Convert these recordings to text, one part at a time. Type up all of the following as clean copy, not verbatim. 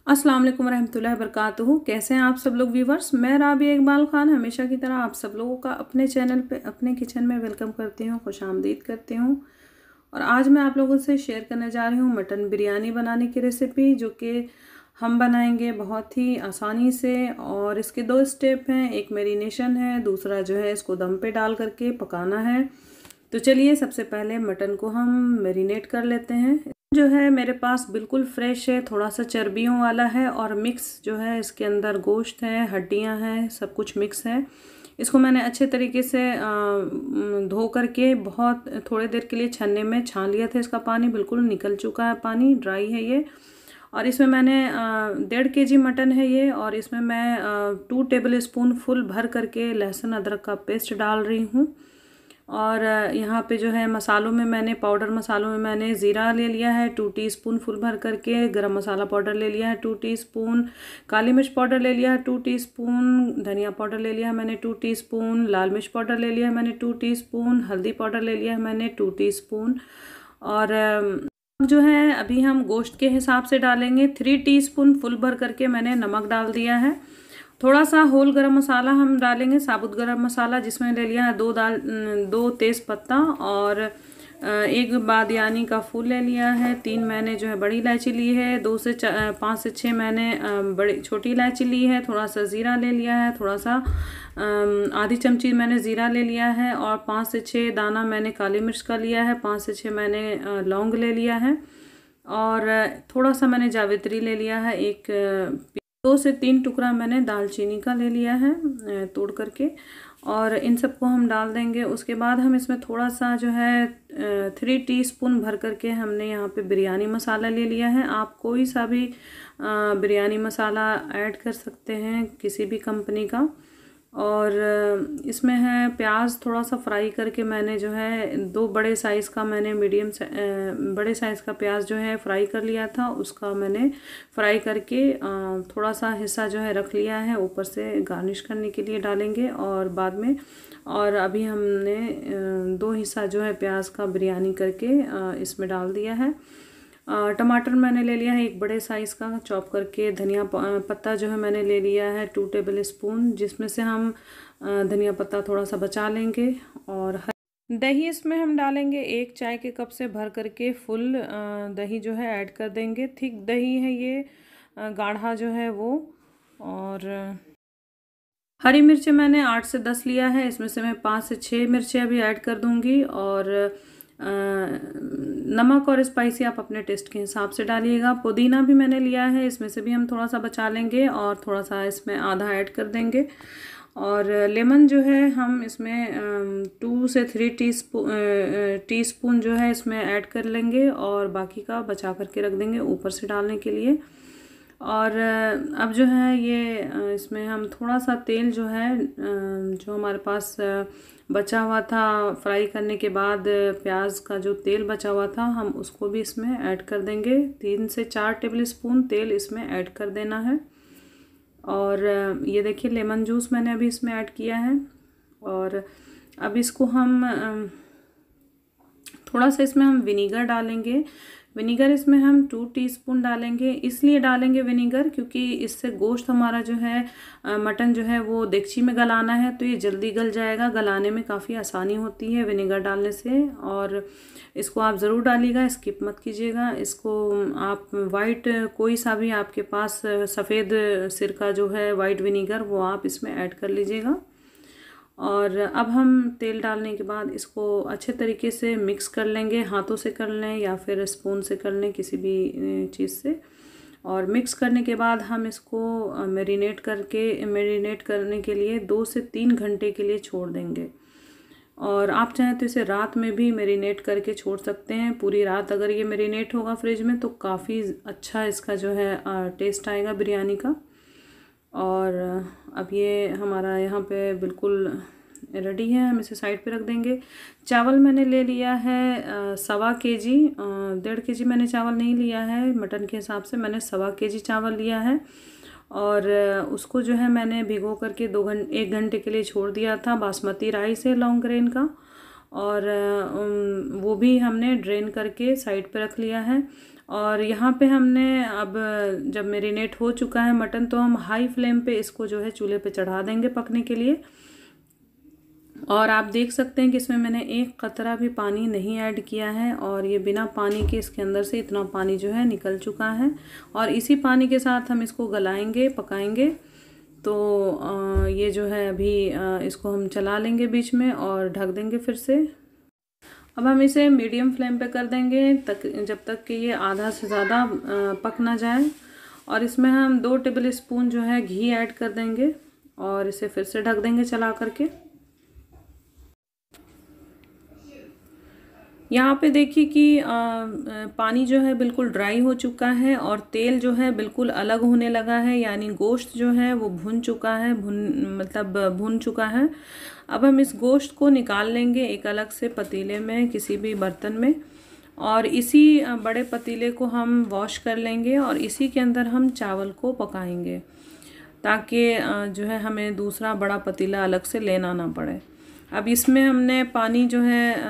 अस्सलाम वालेकुम रहमतुल्लाहि वबरकातुहू। कैसे हैं आप सब लोग व्यूवर्स। मैं राबिया इकबाल ख़ान हमेशा की तरह आप सब लोगों का अपने चैनल पे अपने किचन में वेलकम करती हूँ, खुशामदीद करती हूँ। और आज मैं आप लोगों से शेयर करने जा रही हूँ मटन बिरयानी बनाने की रेसिपी, जो कि हम बनाएंगे बहुत ही आसानी से। और इसके दो स्टेप हैं, एक मैरिनेशन है, दूसरा जो है इसको दम पे डाल करके पकाना है। तो चलिए सबसे पहले मटन को हम मैरिनेट कर लेते हैं। जो है मेरे पास बिल्कुल फ्रेश है, थोड़ा सा चर्बियों वाला है और मिक्स जो है इसके अंदर गोश्त है, हड्डियां हैं, सब कुछ मिक्स है। इसको मैंने अच्छे तरीके से धो करके बहुत थोड़ी देर के लिए छन्ने में छान लिया था। इसका पानी बिल्कुल निकल चुका है, पानी ड्राई है ये। और इसमें मैंने 1.5 kg मटन है ये, और इसमें मैं 2 टेबल स्पून फुल भर करके लहसुन अदरक का पेस्ट डाल रही हूँ। और यहाँ पे जो है मसालों में मैंने पाउडर मसालों में मैंने ज़ीरा ले लिया है 2 टीस्पून फुल भर करके, गरम मसाला पाउडर ले लिया है 2 टीस्पून, काली मिर्च पाउडर ले लिया है 2 टीस्पून, धनिया पाउडर ले लिया है मैंने 2 टीस्पून, लाल मिर्च पाउडर ले लिया है मैंने 2 टीस्पून, हल्दी पाउडर ले लिया है मैंने 2 टीस्पून। और जो है अभी हम गोश्त के हिसाब से डालेंगे। 3 टीस्पून फुल भर करके मैंने नमक डाल दिया है। थोड़ा सा होल गरम मसाला हम डालेंगे, साबुत गरम मसाला, जिसमें ले लिया है 2 तेज़ पत्ता और 1 बादियानी का फूल ले लिया है। 3 मैंने जो है बड़ी इलायची ली है, 5 से 6 मैंने बड़ी छोटी इलायची ली है। थोड़ा सा ज़ीरा ले लिया है, थोड़ा सा आधी चमची मैंने ज़ीरा ले लिया है। और 5 से 6 दाना मैंने काली मिर्च का लिया है, 5 से 6 मैंने लौंग ले लिया है। और थोड़ा सा मैंने जावित्री ले लिया है, 2 से 3 टुकड़ा मैंने दालचीनी का ले लिया है तोड़ करके। और इन सबको हम डाल देंगे। उसके बाद हम इसमें थोड़ा सा जो है 3 टीस्पून भर करके हमने यहाँ पे बिरयानी मसाला ले लिया है। आप कोई सा भी बिरयानी मसाला ऐड कर सकते हैं, किसी भी कंपनी का। और इसमें है प्याज थोड़ा सा फ्राई करके मैंने जो है 2 बड़े साइज़ का मैंने बड़े साइज़ का प्याज जो है फ्राई कर लिया था, उसका मैंने फ्राई करके थोड़ा सा हिस्सा जो है रख लिया है, ऊपर से गार्निश करने के लिए डालेंगे और बाद में। और अभी हमने 2 हिस्सा जो है प्याज का बिरयानी करके इसमें डाल दिया है। टमाटर मैंने ले लिया है 1 बड़े साइज़ का चॉप करके। धनिया पत्ता जो है मैंने ले लिया है 2 टेबल स्पून, जिसमें से हम धनिया पत्ता थोड़ा सा बचा लेंगे। और दही इसमें हम डालेंगे 1 चाय के कप से भर करके फुल दही जो है ऐड कर देंगे। थिक दही है ये, गाढ़ा जो है वो। और हरी मिर्चें मैंने 8 से 10 लिया है, इसमें से मैं 5 से 6 मिर्चें अभी ऐड कर दूंगी। और नमक और स्पाइसी आप अपने टेस्ट के हिसाब से डालिएगा। पुदीना भी मैंने लिया है, इसमें से भी हम थोड़ा सा बचा लेंगे और थोड़ा सा इसमें आधा ऐड कर देंगे। और लेमन जो है हम इसमें 2 से 3 टीस्पून जो है इसमें ऐड कर लेंगे, और बाकी का बचा करके रख देंगे ऊपर से डालने के लिए। और अब जो है ये इसमें हम थोड़ा सा तेल जो है जो हमारे पास बचा हुआ था फ्राई करने के बाद, प्याज का जो तेल बचा हुआ था, हम उसको भी इसमें ऐड कर देंगे। 3 से 4 टेबल स्पून तेल इसमें ऐड कर देना है। और ये देखिए लेमन जूस मैंने अभी इसमें ऐड किया है। और अब इसको हम थोड़ा सा इसमें हम विनीगर डालेंगे। विनीगर इसमें हम 2 टीस्पून डालेंगे। इसलिए डालेंगे विनीगर क्योंकि इससे गोश्त हमारा जो है मटन जो है वो देगची में गलाना है, तो ये जल्दी गल जाएगा, गलाने में काफ़ी आसानी होती है विनीगर डालने से। और इसको आप ज़रूर डालिएगा, स्किप मत कीजिएगा इसको। आप वाइट कोई सा भी आपके पास सफ़ेद सिरका जो है वाइट विनीगर, वो आप इसमें ऐड कर लीजिएगा। और अब हम तेल डालने के बाद इसको अच्छे तरीके से मिक्स कर लेंगे, हाथों से कर लें या फिर स्पून से कर लें, किसी भी चीज़ से। और मिक्स करने के बाद हम इसको मैरिनेट करने के लिए 2 से 3 घंटे के लिए छोड़ देंगे। और आप चाहें तो इसे रात में भी मैरिनेट करके छोड़ सकते हैं। पूरी रात अगर ये मैरिनेट होगा फ्रिज में तो काफ़ी अच्छा इसका जो है टेस्ट आएगा बिरयानी का। और अब ये हमारा यहाँ पे बिल्कुल रेडी है, हम इसे साइड पे रख देंगे। चावल मैंने ले लिया है 1.25 kg, 1.5 kg मैंने चावल नहीं लिया है, मटन के हिसाब से मैंने 1.25 kg चावल लिया है। और उसको जो है मैंने भिगो करके 1 घंटे के लिए छोड़ दिया था, बासमती राइस है लॉन्ग ग्रेन का। और वो भी हमने ड्रेन करके साइड पे रख लिया है। और यहाँ पे हमने अब जब मैरिनेट हो चुका है मटन, तो हम हाई फ्लेम पे इसको जो है चूल्हे पे चढ़ा देंगे पकने के लिए। और आप देख सकते हैं कि इसमें मैंने एक कतरा भी पानी नहीं ऐड किया है, और ये बिना पानी के इसके अंदर से इतना पानी जो है निकल चुका है। और इसी पानी के साथ हम इसको गलाएंगे, पकाएंगे। तो ये जो है अभी इसको हम चला लेंगे बीच में और ढक देंगे फिर से। अब हम इसे मीडियम फ्लेम पे कर देंगे जब तक कि ये आधा से ज़्यादा पक ना जाए। और इसमें हम 2 टेबल स्पून जो है घी ऐड कर देंगे और इसे फिर से ढक देंगे चला करके। यहाँ पे देखिए कि पानी जो है बिल्कुल ड्राई हो चुका है और तेल जो है बिल्कुल अलग होने लगा है, यानी गोश्त जो है वो भुन चुका है, भुन चुका है। अब हम इस गोश्त को निकाल लेंगे एक अलग से पतीले में, किसी भी बर्तन में, और इसी बड़े पतीले को हम वॉश कर लेंगे और इसी के अंदर हम चावल को पकाएंगे, ताकि जो है हमें दूसरा बड़ा पतीला अलग से लेना ना पड़े। अब इसमें हमने पानी जो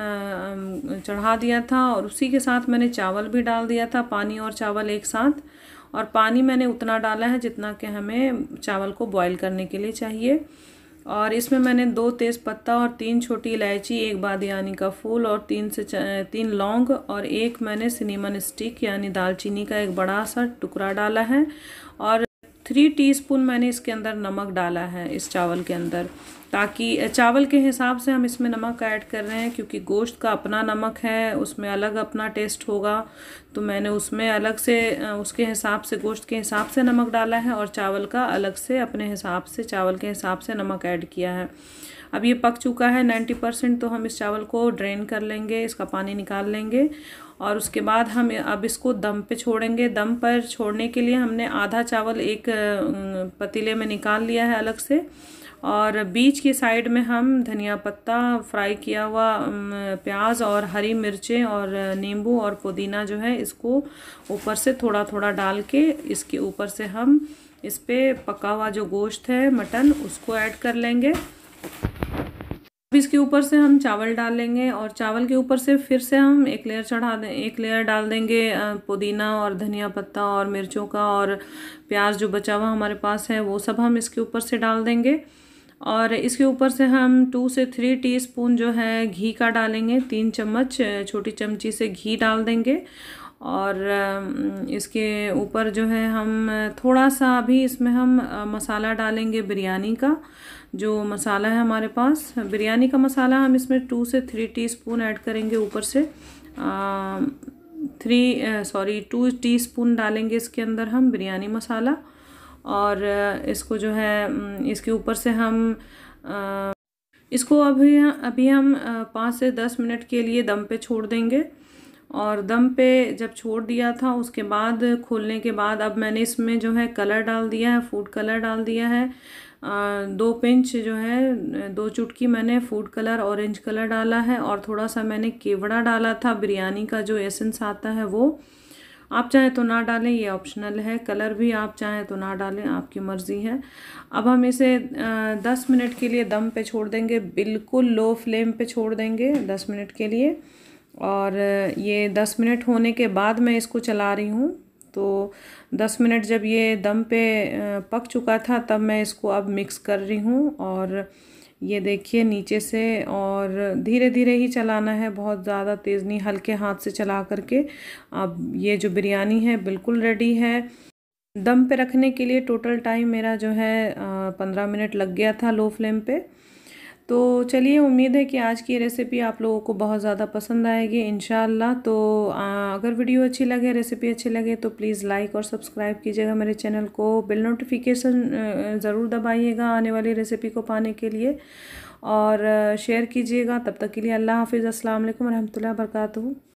है चढ़ा दिया था और उसी के साथ मैंने चावल भी डाल दिया था, पानी और चावल एक साथ। और पानी मैंने उतना डाला है जितना कि हमें चावल को बॉईल करने के लिए चाहिए। और इसमें मैंने 2 तेज़पत्ता और 3 छोटी इलायची, 1 बादियानी का फूल और 3 लौंग और 1 मैंने सिनेमन स्टिक यानी दालचीनी का एक बड़ा सा टुकड़ा डाला है। और 3 टीस्पून मैंने इसके अंदर नमक डाला है इस चावल के अंदर, ताकि चावल के हिसाब से हम इसमें नमक ऐड कर रहे हैं, क्योंकि गोश्त का अपना नमक है, उसमें अलग अपना टेस्ट होगा। तो मैंने उसमें अलग से उसके हिसाब से, गोश्त के हिसाब से नमक डाला है और चावल का अलग से अपने हिसाब से, चावल के हिसाब से नमक ऐड किया है। अब ये पक चुका है 90%, तो हम इस चावल को ड्रेन कर लेंगे, इसका पानी निकाल लेंगे। और उसके बाद हम अब इसको दम पे छोड़ेंगे। दम पर छोड़ने के लिए हमने आधा चावल एक पतीले में निकाल लिया है अलग से, और बीच की साइड में हम धनिया पत्ता, फ्राई किया हुआ प्याज और हरी मिर्चें और नींबू और पुदीना जो है इसको ऊपर से थोड़ा थोड़ा डाल के इसके ऊपर से हम इस पे पका हुआ जो गोश्त है मटन उसको ऐड कर लेंगे। अब इसके ऊपर से हम चावल डाल लेंगे और चावल के ऊपर से फिर से हम एक लेयर डाल देंगे पुदीना और धनिया पत्ता और मिर्चों का, और प्याज जो बचा हुआ हमारे पास है वो सब हम इसके ऊपर से डाल देंगे। और इसके ऊपर से हम 2 से 3 टीस्पून जो है घी का डालेंगे, 3 चम्मच छोटी चमची से घी डाल देंगे। और इसके ऊपर जो है हम थोड़ा सा अभी इसमें हम मसाला डालेंगे बिरयानी का। जो मसाला है हमारे पास बिरयानी का मसाला, हम इसमें 2 से 3 टीस्पून ऐड करेंगे ऊपर से। 2 टीस्पून डालेंगे इसके अंदर हम बिरयानी मसाला। और इसको जो है इसके ऊपर से हम इसको अभी हम 5 से 10 मिनट के लिए दम पे छोड़ देंगे। और दम पे जब छोड़ दिया था उसके बाद खोलने के बाद अब मैंने इसमें जो है कलर डाल दिया है, फूड कलर डाल दिया है। 2 पिंच जो है 2 चुटकी मैंने फूड कलर ऑरेंज कलर डाला है, और थोड़ा सा मैंने केवड़ा डाला था, बिरयानी का जो एसेंस आता है वो। आप चाहें तो ना डालें, ये ऑप्शनल है। कलर भी आप चाहें तो ना डालें, आपकी मर्ज़ी है। अब हम इसे 10 मिनट के लिए दम पे छोड़ देंगे, बिल्कुल लो फ्लेम पे छोड़ देंगे 10 मिनट के लिए। और ये 10 मिनट होने के बाद मैं इसको चला रही हूँ। तो 10 मिनट जब ये दम पे पक चुका था तब मैं इसको अब मिक्स कर रही हूँ। और ये देखिए नीचे से, और धीरे धीरे ही चलाना है, बहुत ज़्यादा तेज़ नहीं, हल्के हाथ से चला करके। अब ये जो बिरयानी है बिल्कुल रेडी है। दम पे रखने के लिए टोटल टाइम मेरा जो है 15 मिनट लग गया था लो फ्लेम पे। तो चलिए, उम्मीद है कि आज की रेसिपी आप लोगों को बहुत ज़्यादा पसंद आएगी इंशाअल्लाह। तो अगर वीडियो अच्छी लगे, रेसिपी अच्छी लगे तो प्लीज़ लाइक और सब्सक्राइब कीजिएगा मेरे चैनल को। बेल नोटिफिकेशन ज़रूर दबाइएगा आने वाली रेसिपी को पाने के लिए, और शेयर कीजिएगा। तब तक के लिए अल्लाह हाफिज़, अस्सलाम वालेकुम रहमतुल्लाहि व बरकातहू।